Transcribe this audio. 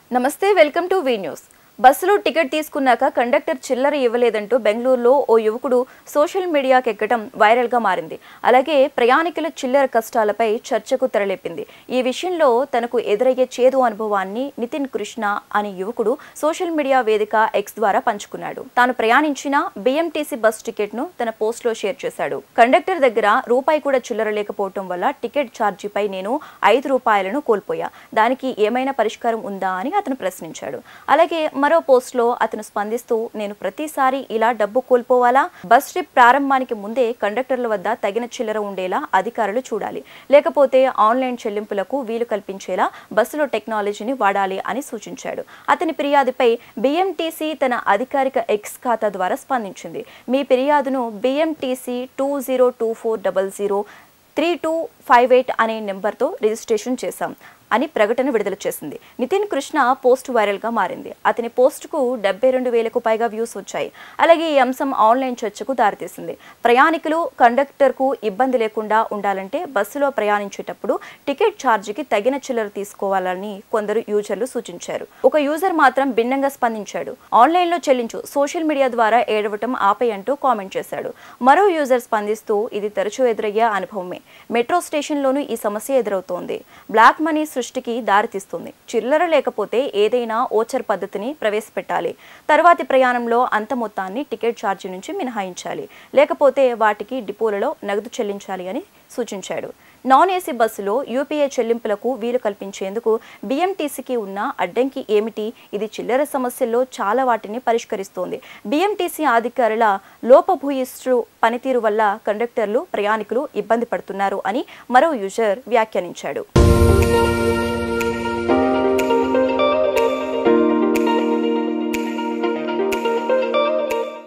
నమస్తే welcome to V news. బస్సులో ticket తీసుకున్నాక కండక్టర్ చిల్లర ఇవ్వలేదంటూ బెంగళూరులో ఓ యువకుడు సోషల్ మీడియాకి ఎక్కడం వైరల్ గా మారింది. అలాగే ప్రయాణికుల చిల్లర కష్టాలపై చర్చకు తెరలేపింది. ఈ విషయంలో తనకు ఎదురయ్యే చేదు అనుభవాన్ని నితిన్ కృష్ణ అనే యువకుడు సోషల్ మీడియా వేదిక ఎక్స్ ద్వారా పంచుకున్నాడు. తాను ప్రయాణించిన బిఎంటీసీ బస్ టికెట్ ను తన పోస్ట్ లో షేర్ చేశాడు. కండక్టర్ దగ్గర రూపాయి కూడా చిల్లర లేకపోవడం వల్ల టికెట్ ఛార్జీపై నేను 5 రూపాయలను కోల్పోయా. దానికి ఏమైనా పరిష్కారం ఉందా అని అతను ప్రశ్నించాడు. అలాగే మరో పోస్ట్ లో అతను స్పందిస్తూ, నేను ప్రతిసారి ఇలా డబ్బు కోల్పోవాలా? బస్ ట్రిప్ ప్రారంభానికి ముందే కండక్టర్ల వద్ద తగిన చిల్లర ఉండేలా అధికారులు చూడాలి, లేకపోతే ఆన్లైన్ చెల్లింపులకు వీలు కల్పించేలా బస్సులో టెక్నాలజీని వాడాలి అని సూచించాడు. అతని ఫిర్యాదుపై బిఎంటీసీ తన అధికారిక ఎక్స్ ఖాతా ద్వారా స్పందించింది. మీ ఫిర్యాదును బిఎంటీసీ 2024003258 అనే నెంబర్తో రిజిస్ట్రేషన్ చేశాం అని ప్రకటన విడుదల చేసింది. నితిన్ కృష్ణ పోస్ట్ వైరల్ గా మారింది. అతని పోస్టుకు 72,000కు పైగా వ్యూస్ వచ్చాయి. అలాగే ఈ అంశం ఆన్లైన్ చర్చకు దారితీసింది. ప్రయాణికులు కండక్టర్కు ఇబ్బంది లేకుండా ఉండాలంటే బస్సులో ప్రయాణించేటప్పుడు టికెట్ ఛార్జీకి తగిన చిల్లర తీసుకోవాలని కొందరు యూజర్లు సూచించారు. ఒక యూజర్ మాత్రం భిన్నంగా స్పందించాడు. ఆన్లైన్లో చెల్లించు, సోషల్ మీడియా ద్వారా ఏడవటం ఆపై అంటూ కామెంట్ చేశాడు. మరో యూజర్ స్పందిస్తూ, ఇది తరచూ ఎదురయ్యే అనుభవమే. మెట్రో స్టేషన్లోనూ ఈ సమస్య ఎదురవుతోంది. బ్లాక్ మనీ సృష్టికి దారితీస్తుంది. చిల్లర లేకపోతే ఏదైనా ఓచర్ పద్ధతిని ప్రవేశపెట్టాలి. తర్వాతి ప్రయాణంలో అంత మొత్తాన్ని టికెట్ ఛార్జీ నుంచి మినహాయించాలి, లేకపోతే వాటికి డిపోలలో నగదు చెల్లించాలి అని సూచించాడు. నాన్ ఏసీ బస్సులో యూపీఐ చెల్లింపులకు వీలు కల్పించేందుకు బిఎంటీసీకి ఉన్న అడ్డంకి ఏమిటి? ఇది చిల్లర సమస్యల్లో చాలా వాటిని పరిష్కరిస్తోంది. బిఎంటీసీ అధికారుల లోపభూయిష్టు పనితీరు వల్ల కండక్టర్లు, ప్రయాణికులు ఇబ్బంది పడుతున్నారు అని మరో యూజర్ వ్యాఖ్యానించాడు.